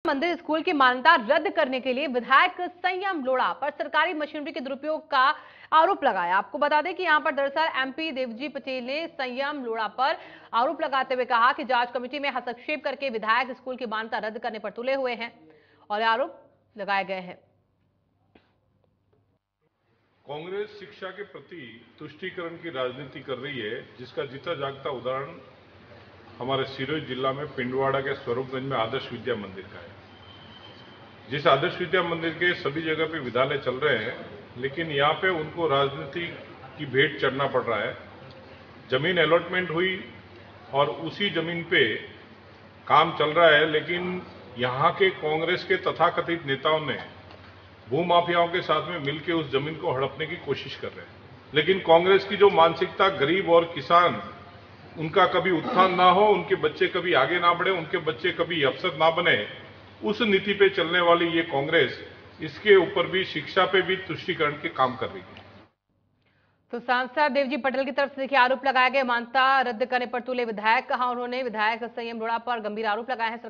मंदिर स्कूल की मान्यता रद्द करने के लिए विधायक संयम लोढ़ा पर सरकारी मशीनरी के दुरुपयोग का आरोप लगाया। आपको बता दें कि यहां पर दरअसल एमपी देवजी पटेल ने संयम लोढ़ा पर आरोप लगाते हुए कहा कि जांच कमेटी में हस्तक्षेप करके विधायक स्कूल की मान्यता रद्द करने पर तुले हुए हैं और आरोप लगाए गए हैं। कांग्रेस शिक्षा के प्रति तुष्टीकरण की राजनीति कर रही है, जिसका जीता जागता उदाहरण हमारे सिरोही जिला में पिंडवाड़ा के स्वरूपगंज में आदर्श विद्या मंदिर का है। जिस आदर्श विद्या मंदिर के सभी जगह पे विद्यालय चल रहे हैं, लेकिन यहाँ पे उनको राजनीति की भेंट चढ़ना पड़ रहा है। जमीन अलॉटमेंट हुई और उसी जमीन पे काम चल रहा है, लेकिन यहाँ के कांग्रेस के तथाकथित नेताओं ने भूमाफियाओं के साथ में मिलकर उस जमीन को हड़पने की कोशिश कर रहे हैं। लेकिन कांग्रेस की जो मानसिकता गरीब और किसान उनका कभी उत्थान ना हो, उनके बच्चे कभी आगे ना बढ़े, उनके बच्चे कभी अफसर ना बने, उस नीति पे चलने वाली ये कांग्रेस इसके ऊपर भी शिक्षा पे भी तुष्टीकरण के काम कर रही है। तो सांसद देवजी पटेल की तरफ से देखिए आरोप लगाया गया, मान्यता रद्द करने पर तुले विधायक। कहा उन्होंने विधायक संयम लोढ़ा पर गंभीर आरोप लगाए हैं।